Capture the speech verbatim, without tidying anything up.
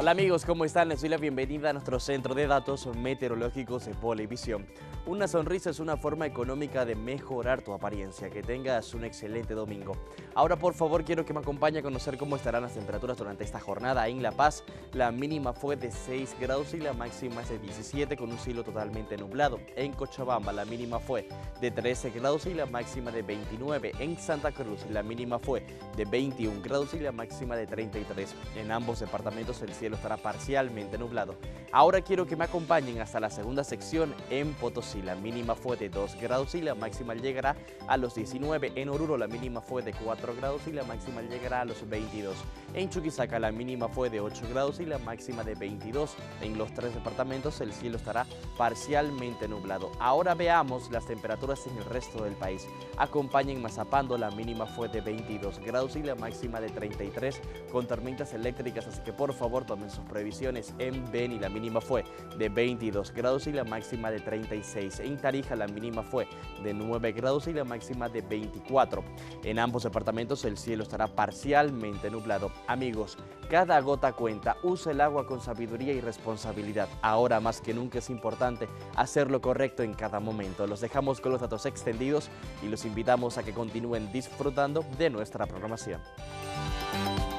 Hola amigos, ¿cómo están? Les doy la bienvenida a nuestro centro de datos meteorológicos de Bolivisión. Una sonrisa es una forma económica de mejorar tu apariencia. Que tengas un excelente domingo. Ahora, por favor, quiero que me acompañe a conocer cómo estarán las temperaturas durante esta jornada. En La Paz, la mínima fue de seis grados y la máxima es de diecisiete con un cielo totalmente nublado. En Cochabamba, la mínima fue de trece grados y la máxima de veintinueve. En Santa Cruz, la mínima fue de veintiún grados y la máxima de treinta y tres. En ambos departamentos, el cielo estará parcialmente nublado. Ahora quiero que me acompañen hasta la segunda sección en Potosí. La mínima fue de dos grados y la máxima llegará a los diecinueve. En Oruro la mínima fue de cuatro grados y la máxima llegará a los veintidós. En Chuquisaca la mínima fue de ocho grados y la máxima de veintidós. En los tres departamentos el cielo estará parcialmente nublado. Ahora veamos las temperaturas en el resto del país. Acompáñenme a Zapando, la mínima fue de veintidós grados y la máxima de treinta y tres con tormentas eléctricas, así que por favor tomen sus previsiones. En Beni la mínima fue de veintidós grados y la máxima de treinta y seis. En Tarija la mínima fue de nueve grados y la máxima de veinticuatro. En ambos departamentos el cielo estará parcialmente nublado. Amigos, cada gota cuenta. Usa el agua con sabiduría y responsabilidad. Ahora más que nunca es importante hacer lo correcto en cada momento. Los dejamos con los datos extendidos y los invitamos a que continúen disfrutando de nuestra programación.